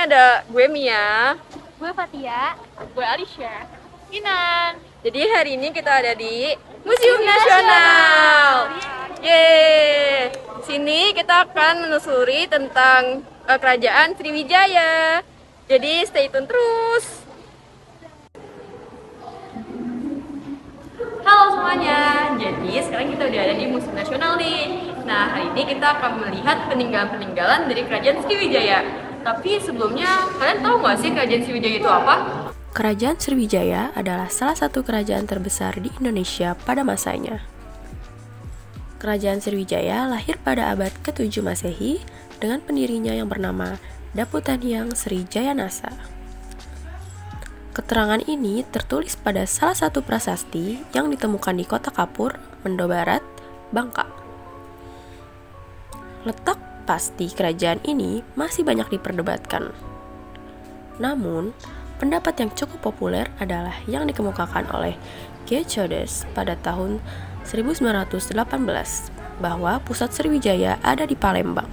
ada gue Mia, Gue Fatia. Gue Alicia. Kinan. jadi hari ini kita ada di Museum Nasional. Yeay! Sini kita akan menelusuri tentang kerajaan Sriwijaya. Jadi stay tune terus. Halo semuanya. Jadi sekarang kita udah ada di Museum Nasional nih. Nah, hari ini kita akan melihat peninggalan-peninggalan dari kerajaan Sriwijaya. Tapi sebelumnya, kalian tahu nggak sih kerajaan Sriwijaya itu apa? Kerajaan Sriwijaya adalah salah satu kerajaan terbesar di Indonesia pada masanya. Kerajaan Sriwijaya lahir pada abad ke-7 Masehi dengan pendirinya yang bernama Daputaniang Sri Jayanasa. Keterangan ini tertulis pada salah satu prasasti yang ditemukan di Kota Kapur, Mendo Barat, Bangka. Letak pasti kerajaan ini masih banyak diperdebatkan. Namun, pendapat yang cukup populer adalah yang dikemukakan oleh Geertruides pada tahun 1918 bahwa pusat Sriwijaya ada di Palembang.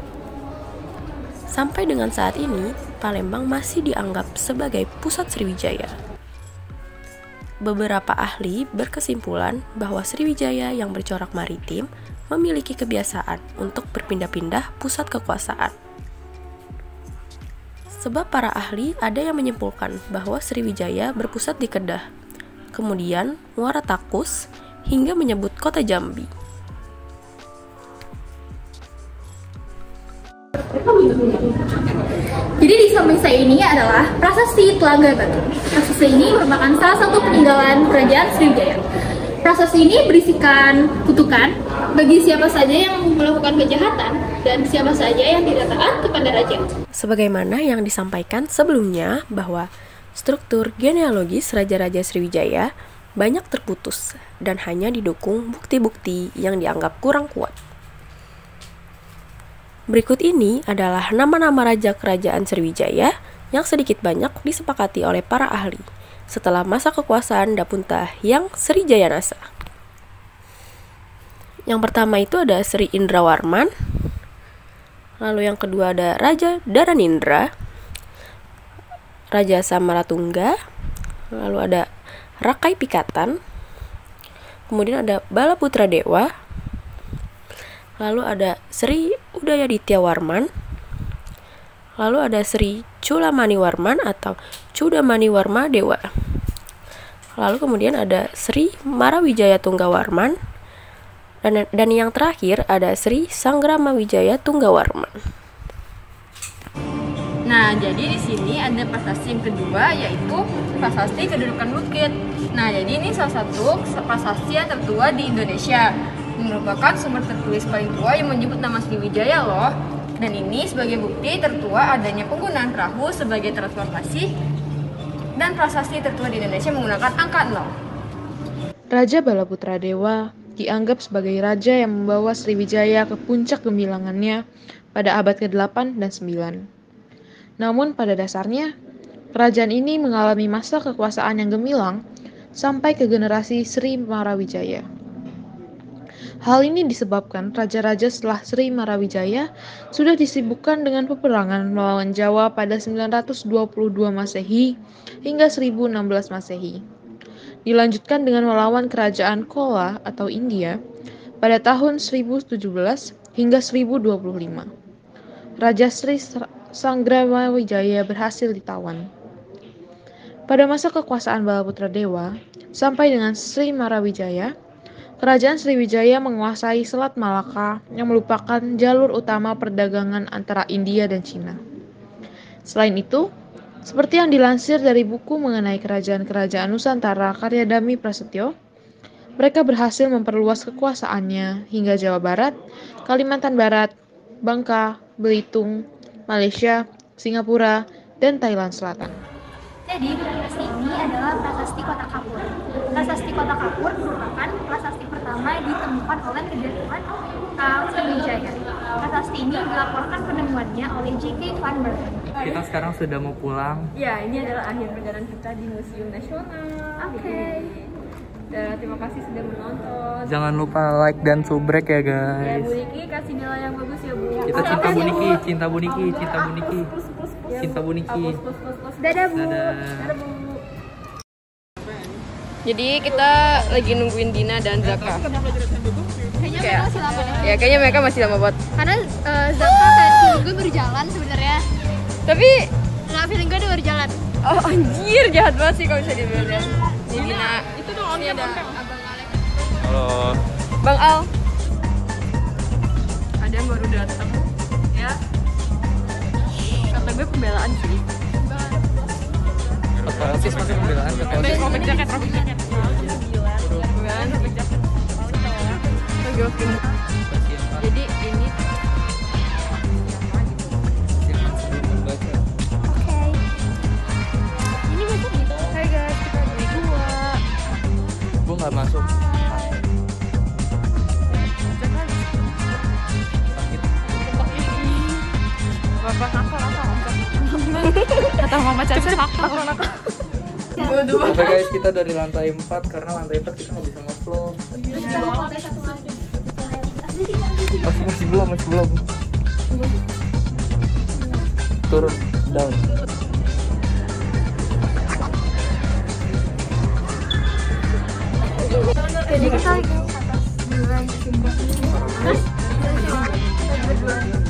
Sampai dengan saat ini, Palembang masih dianggap sebagai pusat Sriwijaya. Beberapa ahli berkesimpulan bahwa Sriwijaya yang bercorak maritim memiliki kebiasaan untuk berpindah-pindah pusat kekuasaan. Sebab para ahli ada yang menyimpulkan bahwa Sriwijaya berpusat di Kedah, kemudian Muara Takus, hingga menyebut kota Jambi. Jadi di samping saya ini adalah Prasasti Telaga Batu. Prasasti ini merupakan salah satu peninggalan kerajaan Sriwijaya. Prasasti ini berisikan kutukan bagi siapa saja yang melakukan kejahatan dan siapa saja yang tidak taat kepada raja. Sebagaimana yang disampaikan sebelumnya bahwa struktur genealogis Raja-Raja Sriwijaya banyak terputus dan hanya didukung bukti-bukti yang dianggap kurang kuat. Berikut ini adalah nama-nama raja kerajaan Sriwijaya yang sedikit banyak disepakati oleh para ahli setelah masa kekuasaan Daputaniang Sri Jayanasa. Yang pertama itu ada Sri Indrawarman, lalu yang kedua ada Raja Dharanindra, Raja Samaratungga, lalu ada Rakai Pikatan, kemudian ada Balaputra Dewa, lalu ada Sri Udayaditya Warman, lalu ada Sri Chulamaniwarman atau Chudamaniwarma Dewa. Lalu kemudian ada Sri Marawijaya Tunggawarman dan yang terakhir ada Sri Sangramawijaya Tunggawarman. Nah, jadi di sini ada prasasti yang kedua, yaitu prasasti kedudukan bukit. Nah, jadi ini salah satu prasasti yang tertua di Indonesia. Merupakan sumber tertulis paling tua yang menyebut nama Sriwijaya loh. Dan ini sebagai bukti tertua adanya penggunaan perahu sebagai transportasi dan prasasti tertua di Indonesia menggunakan angka 0. Raja Balaputra Dewa dianggap sebagai raja yang membawa Sriwijaya ke puncak gemilangannya pada abad ke-8 dan 9. Namun pada dasarnya, kerajaan ini mengalami masa kekuasaan yang gemilang sampai ke generasi Sri Marawijaya. Hal ini disebabkan raja-raja setelah Sri Marawijaya sudah disibukkan dengan peperangan melawan Jawa pada 922 Masehi hingga 1016 Masehi. Dilanjutkan dengan melawan kerajaan Chola atau India pada tahun 1017 hingga 1025. Raja Sri Sangramawijaya berhasil ditawan. Pada masa kekuasaan Balaputra Dewa sampai dengan Sri Marawijaya, Kerajaan Sriwijaya menguasai Selat Malaka yang merupakan jalur utama perdagangan antara India dan Cina. Selain itu, seperti yang dilansir dari buku mengenai kerajaan-kerajaan Nusantara karya Dami Prasetyo, mereka berhasil memperluas kekuasaannya hingga Jawa Barat, Kalimantan Barat, Bangka, Belitung, Malaysia, Singapura, dan Thailand Selatan. Jadi prasasti ini adalah prasasti Kota Kapur. Prasasti Kota Kapur merupakan prasasti pertama yang ditemukan oleh kedatangan Sriwijaya. Prasasti ini dilaporkan penemuannya oleh J.K. Van Bergen. Kita sekarang sudah mau pulang. Ya, ini adalah akhir perjalanan kita di Museum Nasional. Oke. Dan terima kasih sudah menonton. Jangan lupa like dan subrek ya Ya, guys. Bu Niki kasih nilai yang bagus ya, Bu. Kita cinta Bu Niki, cinta Bu Niki, cinta Bu Niki. Plus. Cinta Bu Niki. Dadah Bu. Dadah. Jadi kita lagi nungguin Dina dan Zaka. Kayaknya mereka masih lama deh. Ya kayaknya mereka masih lama banget. Karena Zaka kayak feeling gue baru jalan sebenarnya. Tapi Nggak, feeling gue udah baru jalan. oh anjir jahat banget sih kalau bisa dibilang. Ini Dina. Itu dong Ini ada Abang Alex. Halo. Bang Al. Ada yang baru datang. Ya. Kata gue pembelaan sih. Otosis masih pembelaan otosis. Robek jaket. Pembelaan robek jaket. Lagi oke. Jadi ini Ini masuk gitu. hai guys, kita berdua. Bu nggak masuk. Sakit. Bapak nakal. Kata Mama Caca nakal. Oke guys, kita dari lantai 4 karena lantai 4 kita nggak bisa nge-vlog. Masih belum. Turun, down. Jadi kita